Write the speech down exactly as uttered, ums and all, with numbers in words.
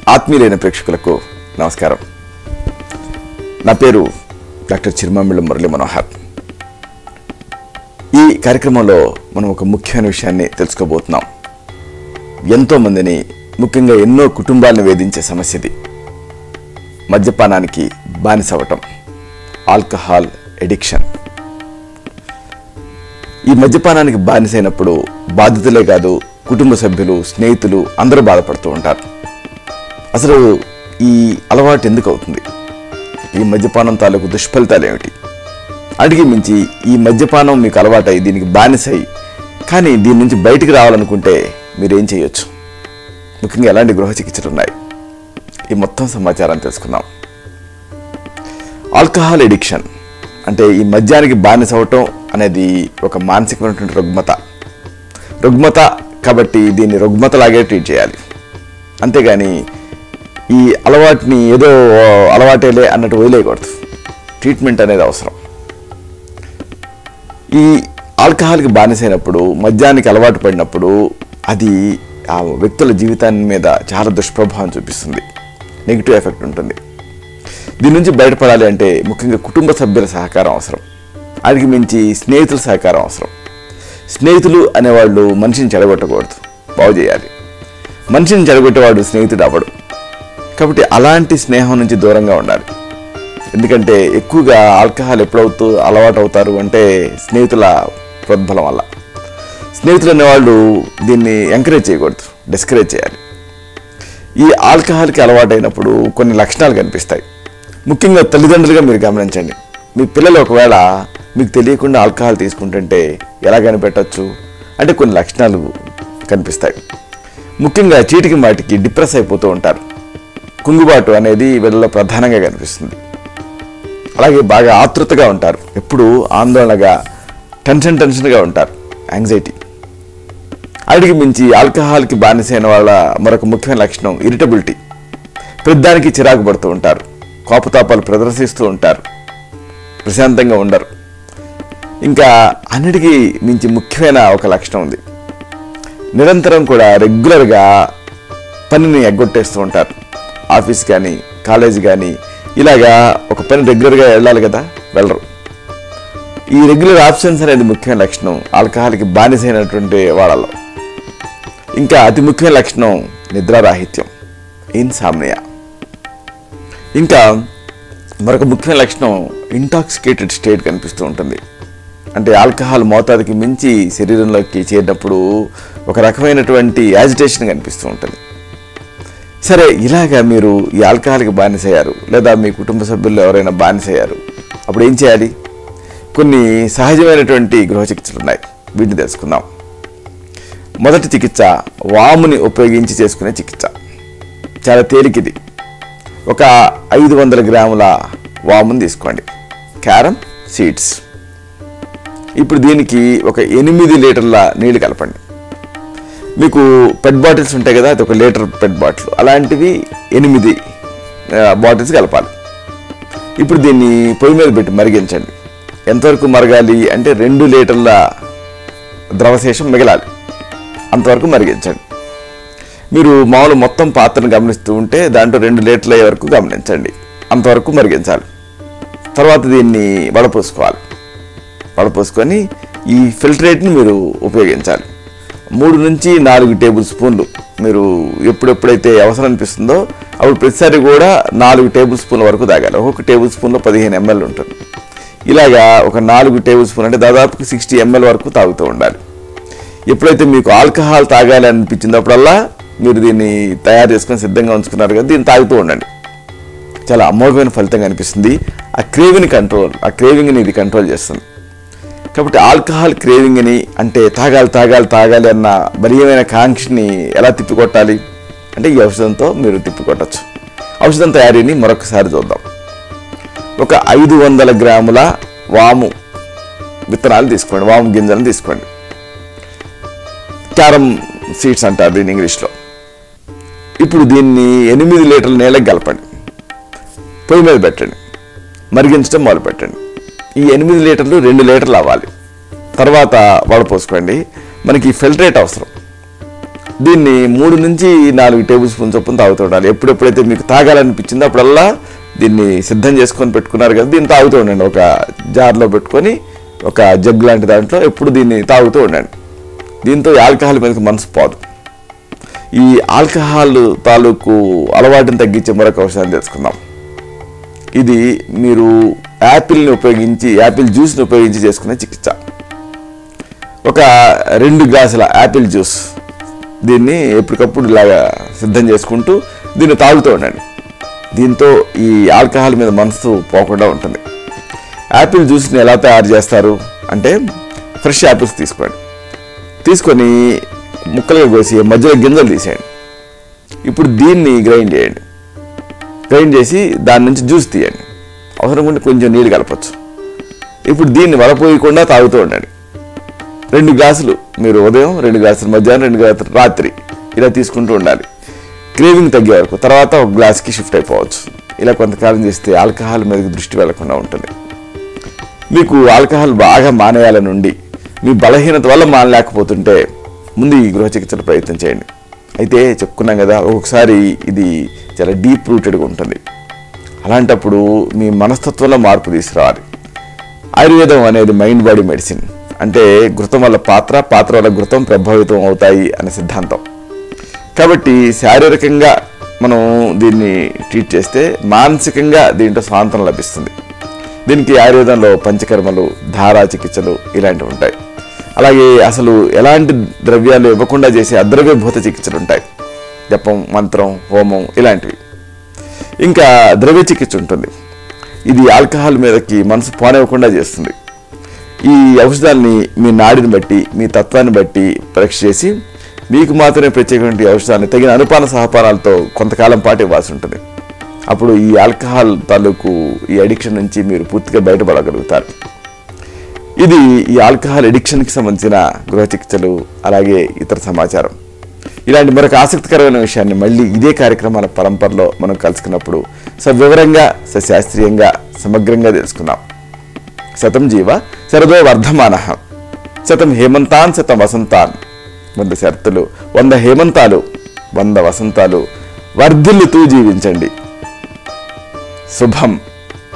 ఆత్మీయులైన ప్రేక్షకులకు నమస్కారం. నా పేరు డాక్టర్ చిరుమామిళ్ళ మురళీ మనోహర్. ఈ కార్యక్రమంలో మనం ఒక ముఖ్యమైన విషయాన్ని తెలుసుకోబోతున్నాం. ఎంతోమందిని, ముఖ్యంగా ఎన్నో కుటుంబాలను వేధించే సమస్యది మద్యపానానికి బానిసవటం, ఆల్కహాల్ ఎడిక్షన్. ఈ మద్యపానానికి బానిసైనప్పుడు బాధితులే కాదు, కుటుంబ సభ్యులు, స్నేహితులు అందరూ బాధపడుతూ ఉంటారు. అసలు ఈ అలవాటు ఎందుకు అవుతుంది? ఈ మద్యపానం తాలూకు దుష్ఫలితాలు ఏమిటి? అడిగి మించి ఈ మద్యపానం మీకు అలవాటై దీనికి బానిసై కానీ దీని నుంచి బయటికి రావాలనుకుంటే మీరేం చేయొచ్చు? ముఖ్యంగా ఎలాంటి గృహ చికిత్సలు ఉన్నాయి? ఈ మొత్తం సమాచారం తెలుసుకుందాం. ఆల్కహాల్ ఎడిక్షన్ అంటే ఈ మద్యానికి బానిస అవటం అనేది ఒక మానసికమైనటువంటి రుగ్మత. రుగ్మత కాబట్టి దీన్ని రుగ్మతలాగే ట్రీట్ చేయాలి. అంతేగాని ఈ అలవాటుని ఏదో అలవాటేలే అన్నట్టు వదిలేయకూడదు. ట్రీట్మెంట్ అనేది అవసరం. ఈ ఆల్కహాల్కి బానిసైనప్పుడు, మద్యానికి అలవాటు పడినప్పుడు అది ఆ వ్యక్తుల జీవితాన్ని మీద చాలా దుష్ప్రభావం చూపిస్తుంది. నెగిటివ్ ఎఫెక్ట్ ఉంటుంది. దీని నుంచి బయటపడాలి అంటే ముఖ్యంగా కుటుంబ సభ్యుల సహకారం అవసరం. అడిగి మించి స్నేహితుల సహకారం అవసరం. స్నేహితులు అనేవాళ్ళు మనిషిని చెడగొట్టకూడదు, బాగు చేయాలి. మనిషిని చెడగొట్టేవాడు స్నేహితుడు అవ్వడు. కాబట్టి అలాంటి స్నేహం నుంచి దూరంగా ఉండాలి. ఎందుకంటే ఎక్కువగా ఆల్కహాల్ ఎప్పుడవుతూ అలవాటు అవుతారు అంటే స్నేహితుల ప్రోద్బలం వల్ల. స్నేహితులు అనేవాళ్ళు దీన్ని ఎంకరేజ్ చేయకూడదు, డిస్కరేజ్ చేయాలి. ఈ ఆల్కహాల్కి అలవాటైనప్పుడు కొన్ని లక్షణాలు కనిపిస్తాయి. ముఖ్యంగా తల్లిదండ్రులుగా మీరు గమనించండి. మీ పిల్లలు ఒకవేళ మీకు తెలియకుండా ఆల్కహాల్ తీసుకుంటుంటే ఎలా కనిపెట్టచ్చు అంటే కొన్ని లక్షణాలు కనిపిస్తాయి. ముఖ్యంగా చీటికి మాటికి డిప్రెస్ అయిపోతూ ఉంటారు. కుంగుబాటు అనేది వీళ్ళలో ప్రధానంగా కనిపిస్తుంది. అలాగే బాగా ఆతృతగా ఉంటారు. ఎప్పుడూ ఆందోళనగా, టెన్షన్ టెన్షన్గా ఉంటారు, యాంగ్జైటీ. అడిగి మించి ఆల్కహాల్కి బానిసైన వాళ్ళ మరొక ముఖ్యమైన లక్షణం ఇరిటబిలిటీ. ప్రతిదానికి చిరాకు పడుతూ ఉంటారు, కోపతాపాలు ప్రదర్శిస్తూ ఉంటారు, ప్రశాంతంగా ఉండరు. ఇంకా అన్నిటికీ మించి ముఖ్యమైన ఒక లక్షణం ఉంది. నిరంతరం కూడా రెగ్యులర్గా పనిని ఎగ్గొట్టేస్తూ ఉంటారు. ఆఫీస్ కానీ, కాలేజ్ కానీ ఇలాగా ఒక పని రెగ్యులర్గా వెళ్ళాలి కదా, వెళ్ళరు. ఈ రెగ్యులర్ ఆబ్సెన్స్ అనేది ముఖ్యమైన లక్షణం ఆల్కహాల్కి బానిసైనటువంటి వాళ్ళలో. ఇంకా అతి ముఖ్యమైన లక్షణం నిద్రారాహిత్యం, ఇన్సామ్నియా. ఇంకా మరొక ముఖ్యమైన లక్షణం ఇంటాక్సికేటెడ్ స్టేట్ కనిపిస్తూ ఉంటుంది. అంటే ఆల్కహాల్ మోతాదుకి మించి శరీరంలోకి చేరినప్పుడు ఒక రకమైనటువంటి యాజిటేషన్ కనిపిస్తూ ఉంటుంది. సరే, ఇలాగా మీరు ఈ ఆల్కహాల్కి బానిసయ్యారు లేదా మీ కుటుంబ సభ్యుల్లో ఎవరైనా బానిసయ్యారు, అప్పుడు ఏం చేయాలి? కొన్ని సహజమైనటువంటి గృహ చికిత్సలు ఉన్నాయి, వీటిని తెలుసుకుందాం. మొదటి చికిత్స వాముని ఉపయోగించి చేసుకునే చికిత్స. చాలా తేలికిది. ఒక ఐదు వందల గ్రాముల వాముని తీసుకోండి, క్యారమ్ సీడ్స్. ఇప్పుడు దీనికి ఒక ఎనిమిది లీటర్ల నీళ్లు కలపండి. మీకు పెట్ బాటిల్స్ ఉంటాయి కదా, అది ఒక లీటర్ పెట్ బాటిల్, అలాంటివి ఎనిమిది బాటిల్స్ కలపాలి. ఇప్పుడు దీన్ని పొయ్యి మీద పెట్టి మరిగించండి. ఎంతవరకు మరగాలి అంటే రెండు లీటర్ల ద్రవశేషం మిగలాలి, అంతవరకు మరిగించండి. మీరు మామూలు మొత్తం పాత్రను గమనిస్తూ ఉంటే దాంట్లో రెండు లీటర్ల అయ్యే వరకు గమనించండి, అంతవరకు మరిగించాలి. తర్వాత దీన్ని వడపోసుకోవాలి. వడపోసుకొని ఈ ఫిల్టరేట్ని మీరు ఉపయోగించాలి. మూడు నుంచి నాలుగు టేబుల్ స్పూన్లు మీరు ఎప్పుడెప్పుడైతే అవసరం అనిపిస్తుందో అప్పుడు ప్రతిసారి కూడా నాలుగు టేబుల్ స్పూన్ల వరకు తాగాలి. ఒక్కొక్క టేబుల్ స్పూన్లో పదిహేను ఎంఎల్ ఉంటుంది. ఇలాగా ఒక నాలుగు టేబుల్ స్పూన్ అంటే దాదాపు సిక్స్టీ ఎంఎల్ వరకు తాగుతూ ఉండాలి. ఎప్పుడైతే మీకు ఆల్కహాల్ తాగాలి అనిపించినప్పుడల్లా మీరు దీన్ని తయారు చేసుకొని సిద్ధంగా ఉంచుకున్నారు కదా, దీన్ని తాగుతూ ఉండండి. చాలా అమోఘమైన ఫలితం కనిపిస్తుంది. ఆ క్రేవింగ్ని కంట్రోల్ ఆ క్రేవింగ్ని ఇది కంట్రోల్ చేస్తుంది. కాబట్టి ఆల్కహాల్ క్రేవింగ్ని అంటే తాగాలి తాగాలి తాగాలి అన్న బలీయమైన కాంక్షని ఎలా తిప్పికొట్టాలి అంటే ఈ ఔషధంతో మీరు తిప్పికొట్టచ్చు. ఔషధం తయారీని మరొకసారి చూద్దాం. ఒక ఐదు వందల గ్రాముల వాము విత్తనాలు తీసుకోండి, వాము గింజలను తీసుకోండి. క్యారమ్ సీడ్స్ అంటారు దీన్ని ఇంగ్లీష్లో. ఇప్పుడు దీన్ని ఎనిమిది లీటర్ల నీళ్ళకి కలపండి, పొయ్యి మీద పెట్టండి, మరిగించడం మొదలు పెట్టండి. ఈ ఎనిమిది లీటర్లు రెండు లీటర్లు అవ్వాలి. తర్వాత వడపోసుకోండి. మనకి ఫిల్టరేట్ అవసరం. దీన్ని మూడు నుంచి నాలుగు టేబుల్ స్పూన్ చొప్పున తాగుతూ ఉండాలి. ఎప్పుడెప్పుడైతే మీకు తాగాలనిపించిందో అప్పుడల్లా దీన్ని సిద్ధం చేసుకొని పెట్టుకున్నారు కదా, దీన్ని తాగుతూ ఉండండి. ఒక జార్లో పెట్టుకొని ఒక జగ్ లాంటి దాంట్లో ఎప్పుడు దీన్ని తాగుతూ ఉండండి. దీంతో ఆల్కహాల్ మీదకి మనసు పోదు. ఈ ఆల్కహాల్ తాలూకు అలవాటుని తగ్గించే మరొక ఔషధాన్ని తెలుసుకుందాం. ఇది మీరు యాపిల్ని ఉపయోగించి యాపిల్ జ్యూస్ని ఉపయోగించి చేసుకునే చికిత్స. ఒక రెండు గ్లాసుల యాపిల్ జ్యూస్ దీన్ని ఎప్పటికప్పుడు ఇలాగా సిద్ధం చేసుకుంటూ దీన్ని తాగుతూ ఉండండి. దీంతో ఈ ఆల్కహాల్ మీద మనసు పోకుండా ఉంటుంది. యాపిల్ జ్యూస్ని ఎలా తయారు చేస్తారు అంటే, ఫ్రెష్ యాపిల్స్ తీసుకోండి. తీసుకొని ముక్కలుగా కోసి మధ్యలో గింజలు తీసేయండి. ఇప్పుడు దీన్ని గ్రైండ్ చేయండి. గ్రైండ్ చేసి దాని నుంచి జ్యూస్ తీయండి. అవసరం ఉంటే కొంచెం నీళ్ళు కలపచ్చు. ఇప్పుడు దీన్ని వలపోయకుండా తాగుతూ ఉండండి. రెండు గ్లాసులు మీరు ఉదయం, రెండు గ్లాసులు మధ్యాహ్నం, రెండు గ్లాసులు రాత్రి ఇలా తీసుకుంటూ ఉండాలి. క్రేవింగ్ తగ్గే వరకు. తర్వాత ఒక గ్లాస్కి షిఫ్ట్ అయిపోవచ్చు. ఇలా కొంతకాలం చేస్తే ఆల్కహాల్ మీదకి దృష్టి వెళ్లకుండా ఉంటుంది. మీకు ఆల్కహాల్ బాగా మానేయాలని ఉండి మీ బలహీనత వల్ల మానలేకపోతుంటే ముందు ఈ గృహ చికిత్సల ప్రయత్నం చేయండి. అయితే చెప్పుకున్నాం కదా, ఒక్కొక్కసారి ఇది చాలా డీప్ రూటెడ్గా ఉంటుంది. అలాంటప్పుడు మీ మనస్తత్వంలో మార్పు తీసుకురావాలి. ఆయుర్వేదం అనేది మైండ్ బాడీ మెడిసిన్. అంటే ఘృతం వల్ల పాత్ర, పాత్ర వల్ల ఘృతం ప్రభావితం అవుతాయి అనే సిద్ధాంతం. కాబట్టి శారీరకంగా మనం దీన్ని ట్రీట్ చేస్తే మానసికంగా దీంట్లో స్వాంతనం లభిస్తుంది. దీనికి ఆయుర్వేదంలో పంచకర్మలు, ధారా చికిత్సలు ఇలాంటివి ఉంటాయి. అలాగే అసలు ఎలాంటి ద్రవ్యాలు ఇవ్వకుండా చేసే అద్రవ్యభూత చికిత్సలు ఉంటాయి. జపం, మంత్రం, హోమం ఇలాంటివి. ఇంకా ద్రవ్య చికిత్స ఉంటుంది. ఇది ఆల్కహాల్ మీదకి మనసు పోనివ్వకుండా చేస్తుంది. ఈ ఔషధాన్ని మీ నాడిని బట్టి, మీ తత్వాన్ని బట్టి పరీక్ష చేసి మీకు మాత్రమే ప్రత్యేకమైన ఔషధాన్ని తగిన అనుపాన సహపానాలతో కొంతకాలం పాటు ఇవ్వాల్సి ఉంటుంది. అప్పుడు ఈ ఆల్కహాల్ తాలూకు ఈ అడిక్షన్ నుంచి మీరు పూర్తిగా బయటపడగలుగుతారు. ఇది ఈ ఆల్కహాల్ అడిక్షన్కి సంబంధించిన గృహ చికిత్సలు, అలాగే ఇతర సమాచారం. ఇలాంటి మరొక ఆసక్తికరమైన విషయాన్ని మళ్ళీ ఇదే కార్యక్రమాల పరంపరలో మనం కలుసుకున్నప్పుడు సవివరంగా, సశాస్త్రీయంగా, సమగ్రంగా తెలుసుకుందాం. శతం జీవ శరదో వర్ధమానః, శతం హేమంతాన్ శతం వసంతాన్. వంద శరతులు, వంద హేమంతాలు, వంద వసంతాలు వర్ధిల్లుతూ జీవించండి. శుభం.